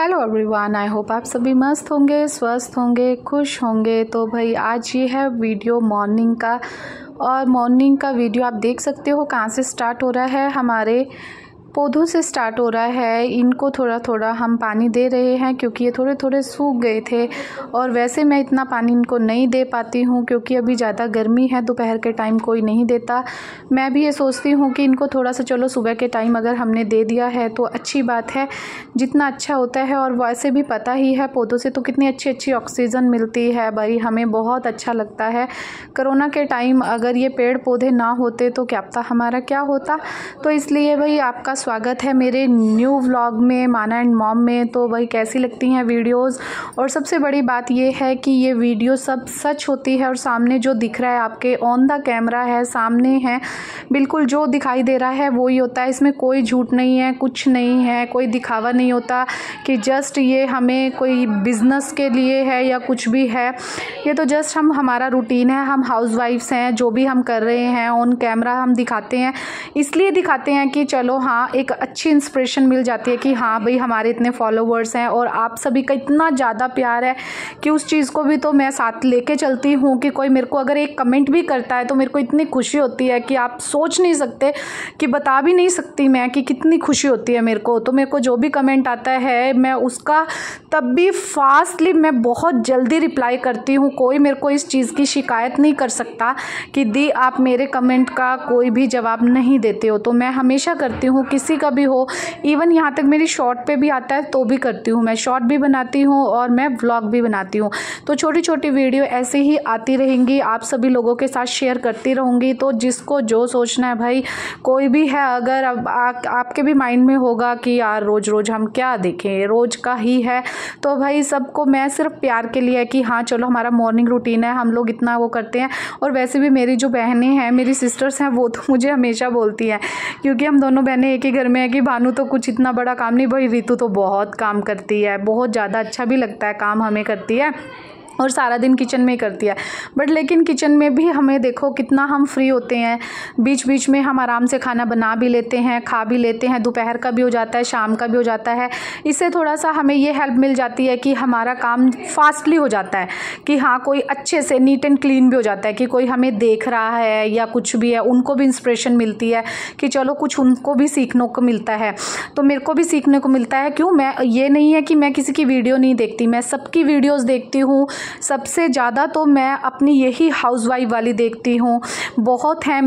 Hello everyone, I hope आप सभी मस्त होंगे, स्वस्थ होंगे, खुश होंगे। तो भाई आज ये है वीडियो मॉर्निंग का, और मॉर्निंग का वीडियो आप देख सकते हो कहाँ से स्टार्ट हो रहा है। हमारे पौधों से स्टार्ट हो रहा है। इनको थोड़ा थोड़ा हम पानी दे रहे हैं क्योंकि ये थोड़े थोड़े सूख गए थे, और वैसे मैं इतना पानी इनको नहीं दे पाती हूँ क्योंकि अभी ज़्यादा गर्मी है। दोपहर के टाइम कोई नहीं देता। मैं भी ये सोचती हूँ कि इनको थोड़ा सा चलो सुबह के टाइम अगर हमने दे दिया है तो अच्छी बात है, जितना अच्छा होता है। और वैसे भी पता ही है पौधों से तो कितनी अच्छी अच्छी ऑक्सीजन मिलती है भाई, हमें बहुत अच्छा लगता है। कोरोना के टाइम अगर ये पेड़ पौधे ना होते तो क्या पता हमारा क्या होता। तो इसलिए भाई आपका स्वागत है मेरे न्यू व्लॉग में, माना एंड मॉम में। तो भाई कैसी लगती हैं वीडियोस। और सबसे बड़ी बात ये है कि ये वीडियो सब सच होती है, और सामने जो दिख रहा है आपके ऑन द कैमरा है, सामने है, बिल्कुल जो दिखाई दे रहा है वो ही होता है। इसमें कोई झूठ नहीं है, कुछ नहीं है, कोई दिखावा नहीं होता कि जस्ट ये हमें कोई बिजनेस के लिए है या कुछ भी है। ये तो जस्ट हमारा रूटीन है। हम हाउसवाइफ्स हैं, जो भी हम कर रहे हैं ऑन कैमरा हम दिखाते हैं, इसलिए दिखाते हैं कि चलो हाँ एक अच्छी इंस्पिरेशन मिल जाती है कि हाँ भाई हमारे इतने फॉलोवर्स हैं और आप सभी का इतना ज़्यादा प्यार है कि उस चीज़ को भी तो मैं साथ लेके चलती हूँ कि कोई मेरे को अगर एक कमेंट भी करता है तो मेरे को इतनी खुशी होती है कि आप सोच नहीं सकते, कि बता भी नहीं सकती मैं कि कितनी खुशी होती है मेरे को। तो मेरे को जो भी कमेंट आता है मैं उसका तब भी फास्टली मैं बहुत जल्दी रिप्लाई करती हूँ। कोई मेरे को इस चीज़ की शिकायत नहीं कर सकता कि दी आप मेरे कमेंट का कोई भी जवाब नहीं देते हो। तो मैं हमेशा करती हूँ, किसी का भी हो, इवन यहाँ तक मेरी शॉर्ट पे भी आता है तो भी करती हूँ। मैं शॉर्ट भी बनाती हूँ और मैं व्लॉग भी बनाती हूँ। तो छोटी छोटी वीडियो ऐसे ही आती रहेंगी, आप सभी लोगों के साथ शेयर करती रहूँगी। तो जिसको जो सोचना है भाई, कोई भी है अगर अब आपके भी माइंड में होगा कि यार रोज़ रोज़ हम क्या देखें, रोज़ का ही है, तो भाई सबको मैं सिर्फ प्यार के लिए कि हाँ चलो हमारा मॉर्निंग रूटीन है, हम लोग इतना वो करते हैं। और वैसे भी मेरी जो बहनें हैं, मेरी सिस्टर्स हैं, वो तो मुझे हमेशा बोलती हैं, क्योंकि हम दोनों बहनें एक ही घर में है, कि भानु तो कुछ इतना बड़ा काम नहीं, भाई रितु तो बहुत काम करती है, बहुत ज़्यादा अच्छा भी लगता है काम हमें करती है, और सारा दिन किचन में ही करती है। बट लेकिन किचन में भी हमें देखो कितना हम फ्री होते हैं, बीच बीच में हम आराम से खाना बना भी लेते हैं, खा भी लेते हैं, दोपहर का भी हो जाता है, शाम का भी हो जाता है। इससे थोड़ा सा हमें ये हेल्प मिल जाती है कि हमारा काम फास्टली हो जाता है, कि हाँ कोई अच्छे से नीट एंड क्लीन भी हो जाता है, कि कोई हमें देख रहा है या कुछ भी है, उनको भी इंस्पिरेशन मिलती है कि चलो कुछ उनको भी सीखने को मिलता है। तो मेरे को भी सीखने को मिलता है। क्यों, मैं ये नहीं है कि मैं किसी की वीडियो नहीं देखती, मैं सबकी वीडियोज़ देखती हूँ। सबसे ज़्यादा तो मैं अपनी यही हाउसवाइफ वाली देखती हूँ। बहुत हैं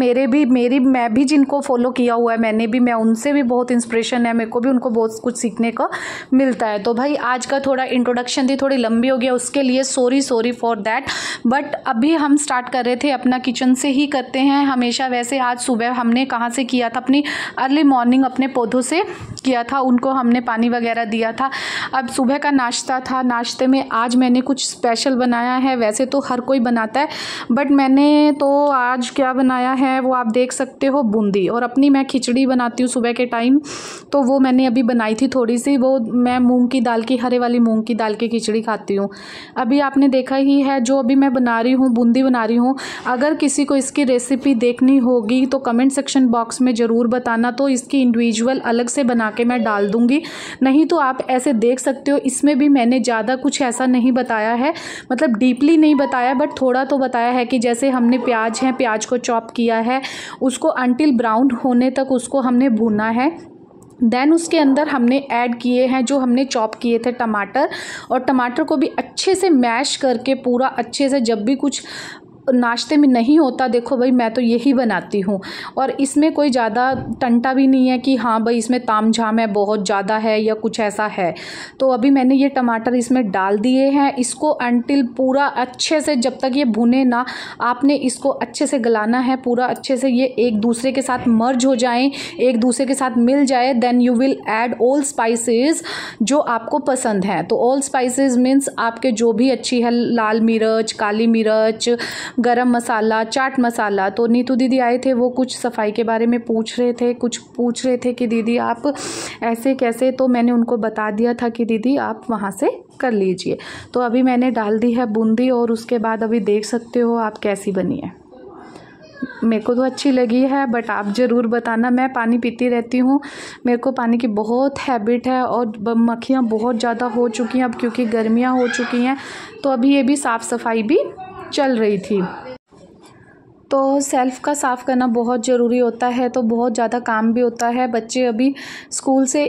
मैं भी जिनको फॉलो किया हुआ है मैंने भी, मैं उनसे भी बहुत इंस्पिरेशन है, मेरे को भी उनको बहुत कुछ सीखने को मिलता है। तो भाई आज का थोड़ा इंट्रोडक्शन थी, थोड़ी लंबी हो गया, उसके लिए सॉरी फॉर दैट। बट अभी हम स्टार्ट कर रहे थे अपना किचन से ही करते हैं हमेशा। वैसे आज सुबह हमने कहाँ से किया था, अपनी अर्ली मॉर्निंग अपने पौधों से किया था, उनको हमने पानी वगैरह दिया था। अब सुबह का नाश्ता था, नाश्ते में आज मैंने कुछ स्पेशल बनाया है। वैसे तो हर कोई बनाता है, बट मैंने तो आज क्या बनाया है वो आप देख सकते हो, बूंदी। और अपनी मैं खिचड़ी बनाती हूँ सुबह के टाइम, तो वो मैंने अभी बनाई थी थोड़ी सी। वो मैं मूंग की दाल की, हरे वाली मूंग की दाल की खिचड़ी खाती हूँ। अभी आपने देखा ही है जो अभी मैं बना रही हूँ, बूंदी बना रही हूँ। अगर किसी को इसकी रेसिपी देखनी होगी तो कमेंट सेक्शन बॉक्स में ज़रूर बताना, तो इसकी इंडिविजुअल अलग से बना के मैं डाल दूँगी। नहीं तो आप ऐसे देख सकते हो, इसमें भी मैंने ज़्यादा कुछ ऐसा नहीं बताया है, मतलब डीपली नहीं बताया, बट थोड़ा तो बताया है कि जैसे हमने प्याज को चॉप किया है, उसको अंटिल ब्राउन होने तक उसको हमने भूना है। देन उसके अंदर हमने ऐड किए हैं जो हमने चॉप किए थे टमाटर, और टमाटर को भी अच्छे से मैश करके पूरा अच्छे से, जब भी कुछ नाश्ते में नहीं होता, देखो भाई मैं तो यही बनाती हूँ। और इसमें कोई ज़्यादा टंटा भी नहीं है कि हाँ भाई इसमें तामझाम है, बहुत ज़्यादा है या कुछ ऐसा है। तो अभी मैंने ये टमाटर इसमें डाल दिए हैं। इसको अंटिल पूरा अच्छे से, जब तक ये भुने ना, आपने इसको अच्छे से गलाना है, पूरा अच्छे से ये एक दूसरे के साथ मर्ज हो जाएं, एक दूसरे के साथ मिल जाए। Then you will add all spices जो आपको पसंद है। तो ऑल स्पाइसेस मीन्स आपके जो भी अच्छी है, लाल मिर्च, काली मिर्च, गरम मसाला, चाट मसाला। तो नीतू दीदी आए थे, वो कुछ सफाई के बारे में पूछ रहे थे कि दीदी आप ऐसे कैसे, तो मैंने उनको बता दिया था कि दीदी आप वहाँ से कर लीजिए। तो अभी मैंने डाल दी है बूंदी, और उसके बाद अभी देख सकते हो आप कैसी बनी है। मेरे को तो अच्छी लगी है, बट आप ज़रूर बताना। मैं पानी पीती रहती हूँ, मेरे को पानी की बहुत हैबिट है और मक्खियाँ बहुत ज़्यादा हो चुकी हैं अब, क्योंकि गर्मियाँ हो चुकी हैं। तो अभी ये भी साफ़ सफाई भी चल रही थी। तो सेल्फ़ का साफ़ करना बहुत ज़रूरी होता है, तो बहुत ज़्यादा काम भी होता है। बच्चे अभी स्कूल से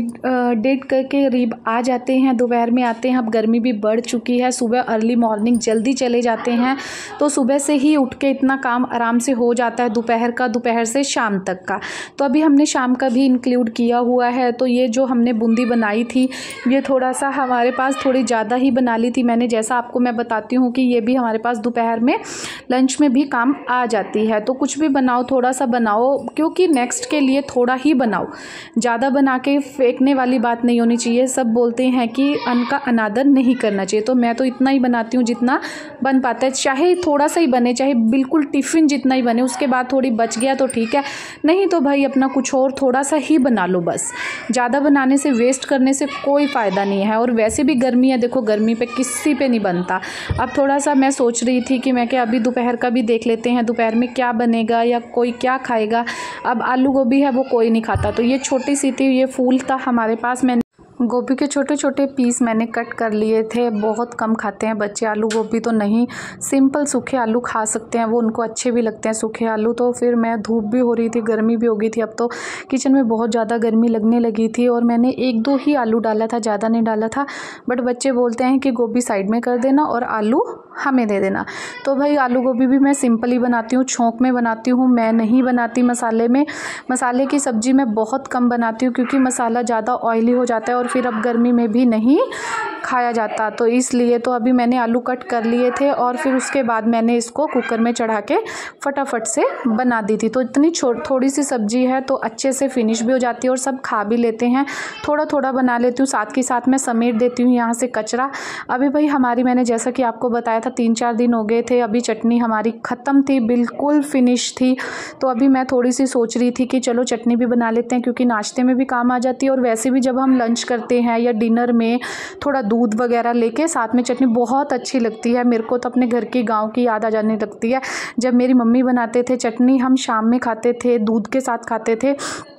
1-1:30 के करीब आ जाते हैं, दोपहर में आते हैं। अब गर्मी भी बढ़ चुकी है, सुबह अर्ली मॉर्निंग जल्दी चले जाते हैं, तो सुबह से ही उठ के इतना काम आराम से हो जाता है दोपहर का, दोपहर से शाम तक का। तो अभी हमने शाम का भी इंक्लूड किया हुआ है। तो ये जो हमने बूंदी बनाई थी, ये थोड़ा सा हमारे पास थोड़ी ज़्यादा ही बना ली थी मैंने, जैसा आपको मैं बताती हूँ कि ये भी हमारे पास दोपहर में लंच में भी काम आ जाती है। तो कुछ भी बनाओ, थोड़ा सा बनाओ, क्योंकि नेक्स्ट के लिए थोड़ा ही बनाओ, ज़्यादा बना के फेंकने वाली बात नहीं होनी चाहिए। सब बोलते हैं कि अन्न का अनादर नहीं करना चाहिए, तो मैं तो इतना ही बनाती हूँ जितना बन पाता है, चाहे थोड़ा सा ही बने, चाहे बिल्कुल टिफ़िन जितना ही बने। उसके बाद थोड़ी बच गया तो ठीक है, नहीं तो भाई अपना कुछ और थोड़ा सा ही बना लो बस। ज़्यादा बनाने से, वेस्ट करने से कोई फ़ायदा नहीं है। और वैसे भी गर्मी है, देखो गर्मी पे किसी पे नहीं बनता। अब थोड़ा सा मैं सोच रही थी कि मैं क्या अभी दोपहर का भी देख लेते हैं, दोपहर में क्या बनेगा या कोई क्या खाएगा। अब आलू गोभी है वो कोई नहीं खाता, तो ये छोटी सी थी, ये फूल था हमारे पास। मैंने गोभी के छोटे छोटे पीस मैंने कट कर लिए थे। बहुत कम खाते हैं बच्चे आलू गोभी, तो नहीं, सिंपल सूखे आलू खा सकते हैं, वो उनको अच्छे भी लगते हैं सूखे आलू। तो फिर मैं, धूप भी हो रही थी, गर्मी भी हो गई थी, अब तो किचन में बहुत ज़्यादा गर्मी लगने लगी थी, और मैंने 1-2 ही आलू डाला था, ज़्यादा नहीं डाला था। बट बच्चे बोलते हैं कि गोभी साइड में कर देना और आलू हमें दे देना। तो भाई आलू गोभी भी मैं सिंपल ही बनाती हूँ, छोंक में बनाती हूँ, मैं नहीं बनाती मसाले में। मसाले की सब्ज़ी मैं बहुत कम बनाती हूँ, क्योंकि मसाला ज़्यादा ऑयली हो जाता है और फिर अब गर्मी में भी नहीं खाया जाता, तो इसलिए। तो अभी मैंने आलू कट कर लिए थे और फिर उसके बाद मैंने इसको कुकर में चढ़ा के फटाफट से बना दी थी। तो इतनी थोड़ी सी सब्ज़ी है तो अच्छे से फिनिश भी हो जाती है और सब खा भी लेते हैं। थोड़ा थोड़ा बना लेती हूँ, साथ के साथ मैं समेट देती हूँ यहाँ से कचरा। अभी भाई हमारी, मैंने जैसा कि आपको बताया था, 3-4 दिन हो गए थे, अभी चटनी हमारी ख़त्म थी, बिल्कुल फिनिश थी। तो अभी मैं थोड़ी सी सोच रही थी कि चलो चटनी भी बना लेते हैं, क्योंकि नाश्ते में भी काम आ जाती है और वैसे भी जब हम लंच करते हैं या डिनर में थोड़ा दूध वगैरह लेके साथ में चटनी बहुत अच्छी लगती है। मेरे को तो अपने घर की, गांव की याद आ जाने लगती है। जब मेरी मम्मी बनाते थे चटनी, हम शाम में खाते थे, दूध के साथ खाते थे।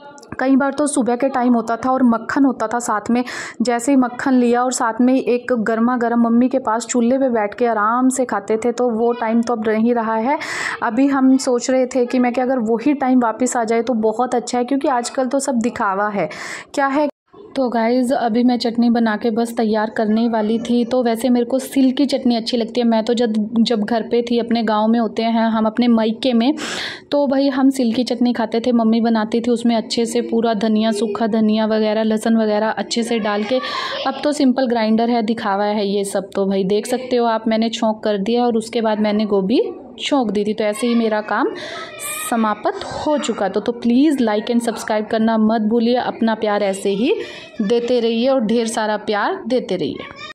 कई बार तो सुबह के टाइम होता था और मक्खन होता था साथ में। जैसे ही मक्खन लिया और साथ में एक गर्मा गर्म मम्मी के पास चूल्हे पे बैठ के आराम से खाते थे, तो वो टाइम तो अब नहीं रहा है। अभी हम सोच रहे थे कि मैं, कि अगर वही टाइम वापस आ जाए तो बहुत अच्छा है, क्योंकि आजकल तो सब दिखावा है, क्या है। तो गाइज़ अभी मैं चटनी बना के बस तैयार करने वाली थी। तो वैसे मेरे को सिल की चटनी अच्छी लगती है। मैं तो जब घर पे थी, अपने गांव में होते हैं हम, अपने मायके में, तो भाई हम सिल की चटनी खाते थे। मम्मी बनाती थी, उसमें अच्छे से पूरा धनिया, सूखा धनिया वगैरह, लहसुन वगैरह अच्छे से डाल के। अब तो सिंपल ग्राइंडर है, दिखावा है ये सब। तो भाई देख सकते हो आप, मैंने छौंक कर दिया और उसके बाद मैंने गोभी छौंक दी थी। तो ऐसे ही मेरा काम समाप्त हो चुका। तो प्लीज़ लाइक एंड सब्सक्राइब करना मत भूलिए। अपना प्यार ऐसे ही देते रहिए और ढेर सारा प्यार देते रहिए।